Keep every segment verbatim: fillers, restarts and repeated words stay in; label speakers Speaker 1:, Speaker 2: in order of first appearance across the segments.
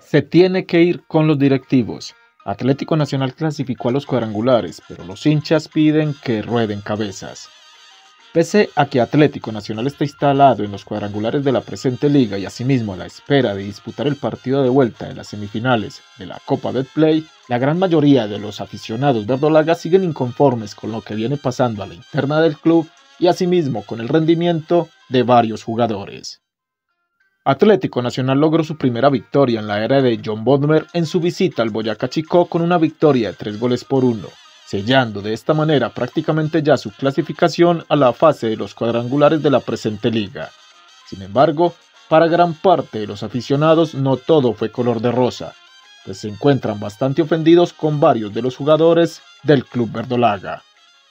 Speaker 1: Se tiene que ir con los directivos. Atlético Nacional clasificó a los cuadrangulares, pero los hinchas piden que rueden cabezas. Pese a que Atlético Nacional está instalado en los cuadrangulares de la presente liga y asimismo a la espera de disputar el partido de vuelta en las semifinales de la Copa Betplay, la gran mayoría de los aficionados verdolagas siguen inconformes con lo que viene pasando a la interna del club y asimismo con el rendimiento de varios jugadores. Atlético Nacional logró su primera victoria en la era de John Bodmer en su visita al Boyacá Chicó con una victoria de tres goles por uno, sellando de esta manera prácticamente ya su clasificación a la fase de los cuadrangulares de la presente liga. Sin embargo, para gran parte de los aficionados no todo fue color de rosa, pues se encuentran bastante ofendidos con varios de los jugadores del club verdolaga.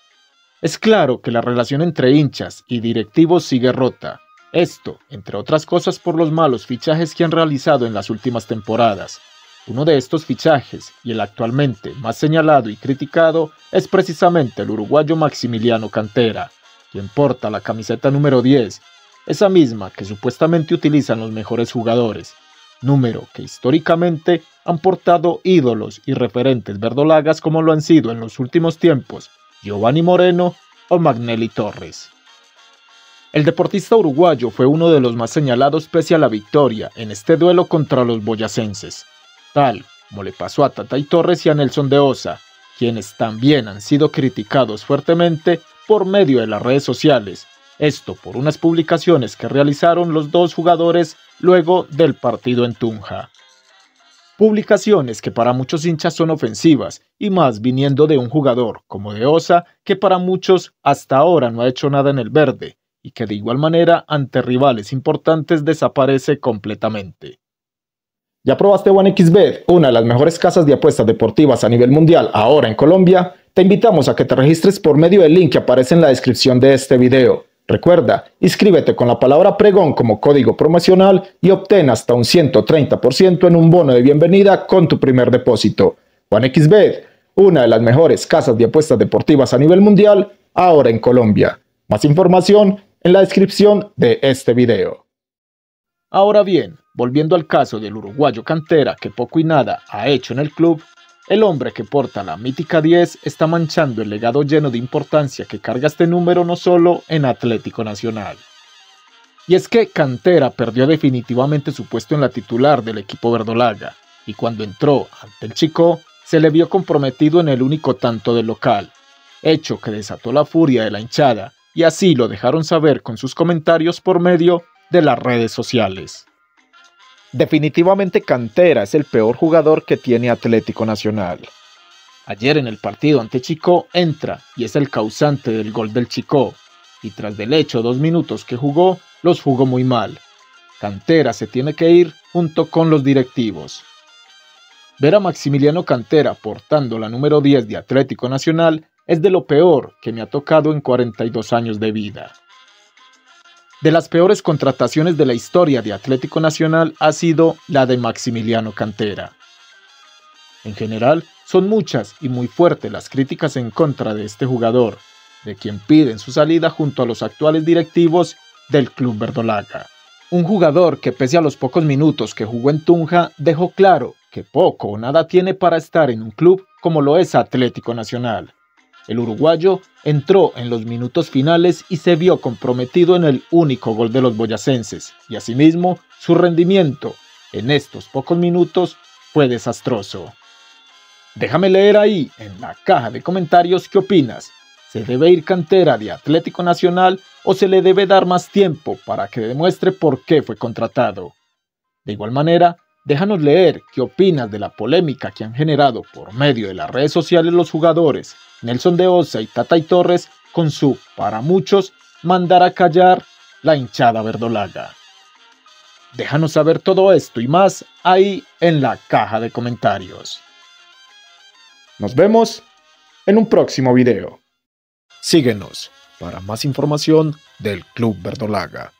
Speaker 1: Es claro que la relación entre hinchas y directivos sigue rota. Esto, entre otras cosas, por los malos fichajes que han realizado en las últimas temporadas. Uno de estos fichajes, y el actualmente más señalado y criticado, es precisamente el uruguayo Maximiliano Cantera, quien porta la camiseta número diez, esa misma que supuestamente utilizan los mejores jugadores, número que históricamente han portado ídolos y referentes verdolagas como lo han sido en los últimos tiempos Giovanni Moreno o Magnelli Torres. El deportista uruguayo fue uno de los más señalados pese a la victoria en este duelo contra los boyacenses, tal como le pasó a Tatay Torres y a Nelson de Osa, quienes también han sido criticados fuertemente por medio de las redes sociales, esto por unas publicaciones que realizaron los dos jugadores luego del partido en Tunja. Publicaciones que para muchos hinchas son ofensivas, y más viniendo de un jugador como de Osa, que para muchos hasta ahora no ha hecho nada en el verde, y que de igual manera ante rivales importantes desaparece completamente. ¿Ya probaste OneXBet, una de las mejores casas de apuestas deportivas a nivel mundial ahora en Colombia? Te invitamos a que te registres por medio del link que aparece en la descripción de este video. Recuerda, inscríbete con la palabra pregón como código promocional y obtén hasta un ciento treinta por ciento en un bono de bienvenida con tu primer depósito. OneXBet, una de las mejores casas de apuestas deportivas a nivel mundial ahora en Colombia. Más información en la descripción de este video. Ahora bien, volviendo al caso del uruguayo Cantera, que poco y nada ha hecho en el club, el hombre que porta la mítica diez está manchando el legado lleno de importancia que carga este número no solo en Atlético Nacional. Y es que Cantera perdió definitivamente su puesto en la titular del equipo verdolaga, y cuando entró ante el Chicó, se le vio comprometido en el único tanto del local, hecho que desató la furia de la hinchada, y así lo dejaron saber con sus comentarios por medio de las redes sociales. Definitivamente Cantera es el peor jugador que tiene Atlético Nacional. Ayer en el partido ante Chicó entra y es el causante del gol del Chicó, y tras del hecho dos minutos que jugó, los jugó muy mal. Cantera se tiene que ir junto con los directivos. Ver a Maximiliano Cantera portando la número diez de Atlético Nacional es de lo peor que me ha tocado en cuarenta y dos años de vida. De las peores contrataciones de la historia de Atlético Nacional ha sido la de Maximiliano Cantera. En general, son muchas y muy fuertes las críticas en contra de este jugador, de quien piden su salida junto a los actuales directivos del club verdolaga. Un jugador que pese a los pocos minutos que jugó en Tunja, dejó claro que poco o nada tiene para estar en un club como lo es Atlético Nacional. El uruguayo entró en los minutos finales y se vio comprometido en el único gol de los boyacenses, y asimismo su rendimiento en estos pocos minutos fue desastroso. Déjame leer ahí en la caja de comentarios qué opinas. ¿Se debe ir Cantera de Atlético Nacional o se le debe dar más tiempo para que demuestre por qué fue contratado? De igual manera, déjanos leer qué opinas de la polémica que han generado por medio de las redes sociales los jugadores Nelson de Osa y Tatay Torres con su, para muchos, mandar a callar la hinchada verdolaga. Déjanos saber todo esto y más ahí en la caja de comentarios. Nos vemos en un próximo video. Síguenos para más información del Club Verdolaga.